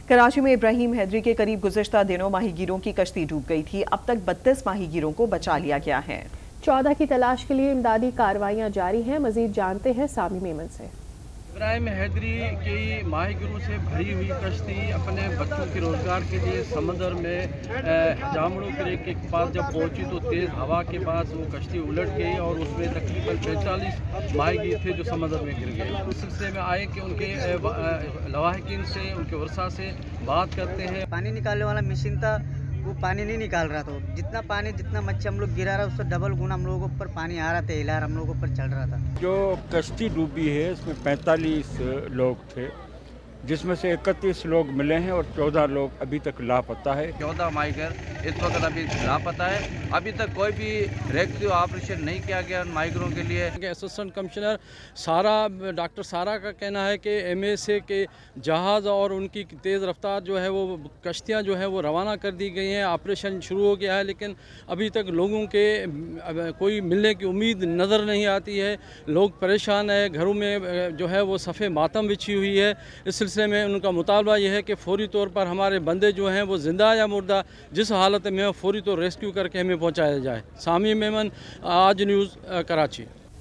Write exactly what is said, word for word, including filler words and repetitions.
कराची में इब्राहिम हैदरी के करीब गुज़िश्ता दिनों माहीगीरों की कश्ती डूब गई थी। अब तक बत्तीस माहीगीरों को बचा लिया गया है। चौदह की तलाश के लिए इमदादी कार्रवाइयां जारी हैं। मजीद जानते हैं सामी मेमन से। इब्राहिम हैदरी की माहीगीरों से भरी हुई कश्ती अपने बच्चों के रोज़गार के लिए समंदर में जामड़ों क्रेक के पास जब पहुंची तो तेज़ हवा के पास वो कश्ती उलट गई और उसमें तकरीबन पैंतालीस माहीगीर थे जो समंदर में गिर गए। उस सिलसिले में आए कि उनके लवाहिकीन से, उनके वर्षा से बात करते हैं। पानी निकालने वाला मशीन था, वो पानी नहीं निकाल रहा था। जितना पानी जितना मच्छी हम लोग गिरा रहा उससे डबल गुना हम लोगों के ऊपर पानी आ रहा था, हिलार हम लोगों के ऊपर चल रहा था। जो कश्ती डूबी है इसमें पैंतालीस लोग थे, जिसमें से इकतीस लोग मिले हैं और चौदह लोग अभी तक लापता है। चौदह माहीगर इस वक्त अभी लापता है। अभी तक कोई भी रेस्क्यू ऑपरेशन नहीं किया गया माहीगरों के लिए। असिस्टेंट कमिश्नर सारा डॉक्टर सारा का कहना है कि एम ए से के जहाज़ और उनकी तेज़ रफ्तार जो है वो कश्तियाँ जो है वो रवाना कर दी गई हैं। ऑपरेशन शुरू हो गया है, लेकिन अभी तक लोगों के कोई मिलने की उम्मीद नज़र नहीं आती है। लोग परेशान है, घरों में जो है वो सफ़े मातम बिछी हुई है। इस सिलसिले में उनका मुतालबा यह है कि फौरी तौर पर हमारे बंदे जो हैं वो ज़िंदा या मुर्दा जिस हालत में फौरी तौर रेस्क्यू करके हमें पहुँचाया जाए। सामी मेमन, आज न्यूज़, कराची।